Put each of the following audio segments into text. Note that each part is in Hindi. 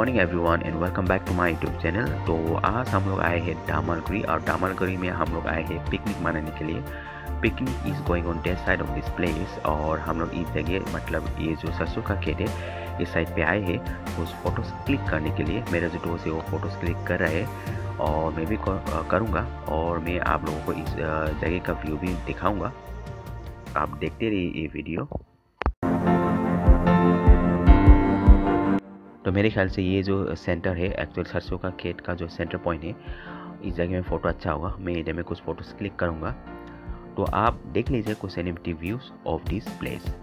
Morning everyone and welcome back to my YouTube channel. तो आज हम लोग आए हैं दामलगरी और दामलगरी में हम लोग आए हैं पिकनिक मनाने के लिए। Picnic is going on that side of this place और हम लोग इस जगह मतलब ये जो सरसों का खेत है इस साइड पे आए हैं उस फोटोज़ क्लिक करने के लिए। मेरा जो दोस्त है वो फ़ोटोज़ क्लिक कर रहा है और मैं भी करूँगा और मैं आप लोगों को इस जगह का व्यू भी दिखाऊँगा। आप देखते रहिए ये वीडियो। तो मेरे ख्याल से ये जो सेंटर है एक्चुअल सरसों का खेत का जो सेंटर पॉइंट है, इस जगह में फ़ोटो अच्छा होगा। मैं इधर में कुछ फ़ोटोज़ क्लिक करूँगा तो आप देख लीजिए कुछ एनिमेटिव व्यूज़ ऑफ दिस प्लेस।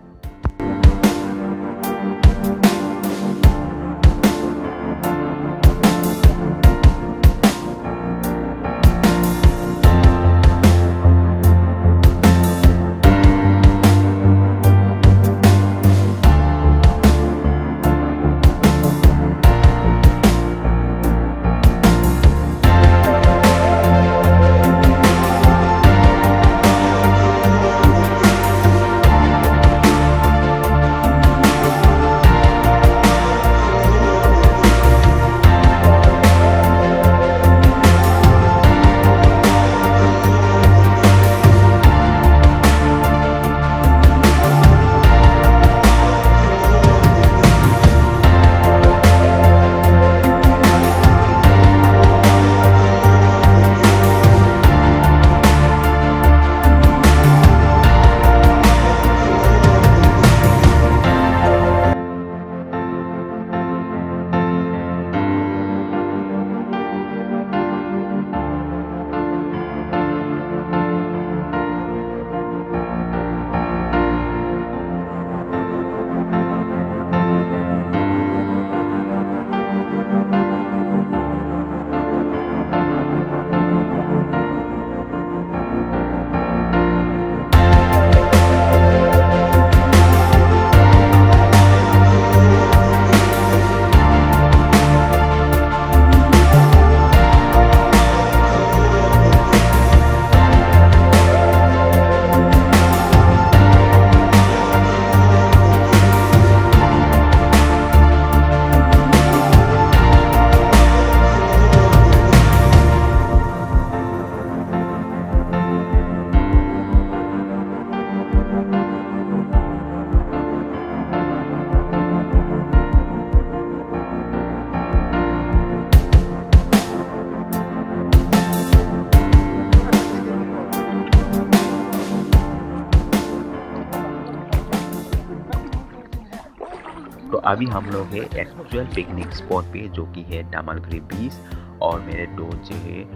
तो अभी हम लोग है एक्चुअल पिकनिक स्पॉट पे जो कि है दामलगरी बीच और मेरे दोस्त जो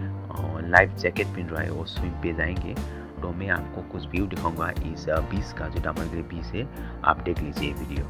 है लाइफ जैकेट पहन रहा है वो स्विम पे जाएंगे। तो मैं आपको कुछ व्यू दिखाऊंगा इस बीच का जो दामलगरी बीच है, आप देख लीजिए वीडियो।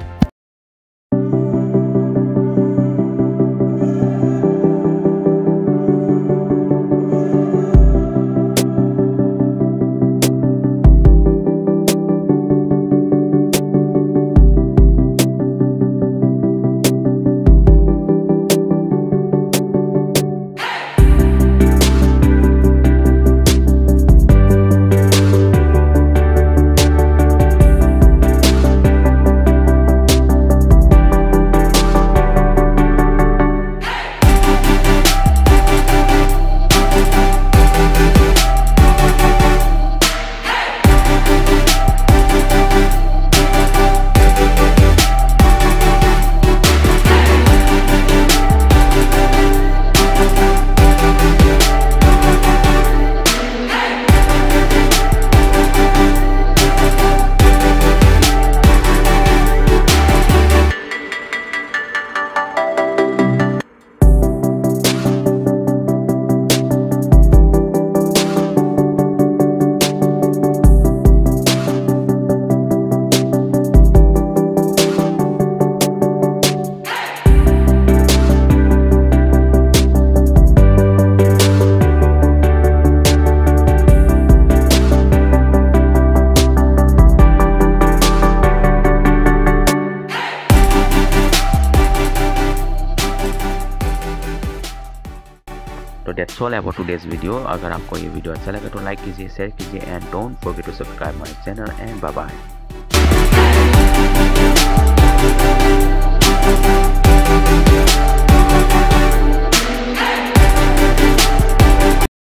तो that's all about today's video. अगर आपको ये वीडियो अच्छा लगे तो लाइक कीजिए, शेयर कीजिए and don't forget to subscribe my channel and bye bye.